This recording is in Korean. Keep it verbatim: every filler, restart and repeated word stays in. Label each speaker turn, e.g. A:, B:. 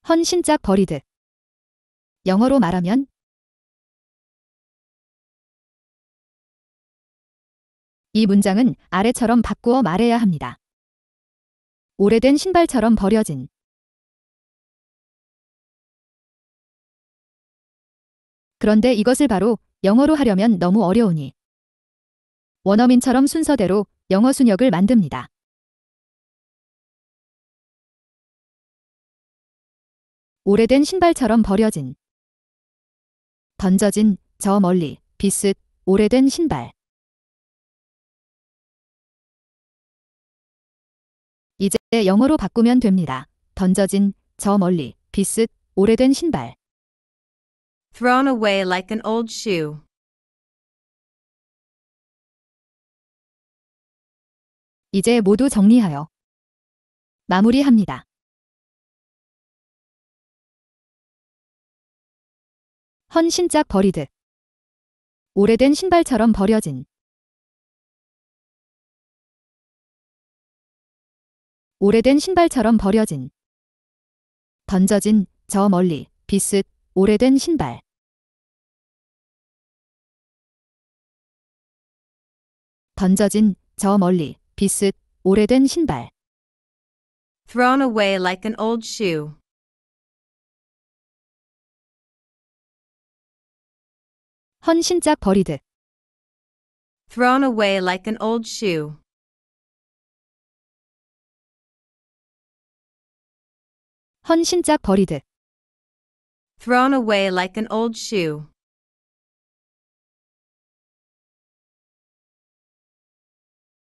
A: 헌 신짝 버리드. 영어로 말하면 이 문장은 아래처럼 바꾸어 말해야 합니다. 오래된 신발처럼 버려진. 그런데 이것을 바로 영어로 하려면 너무 어려우니 원어민처럼 순서대로 영어 순역을 만듭니다. 오래된 신발처럼 버려진. 던져진, 저 멀리, 비슷, 오래된 신발. 이제 영어로 바꾸면 됩니다. 던져진, 저 멀리, 비슷, 오래된 신발.
B: Thrown away like an old shoe.
A: 이제 모두 정리하여 마무리합니다. 헌 신짝 버리드. 오래된 신발처럼 버려진. 오래된 신발처럼 버려진. 던져진, 저 멀리, 비슷, 오래된 신발. 던져진, 저 멀리, 비슷, 오래된 신발.
B: Thrown away like an old shoe.
A: 헌 신짝 버리드.
B: Thrown away like an old shoe.
A: 헌 신짝 버리드.
B: Thrown away like an old shoe.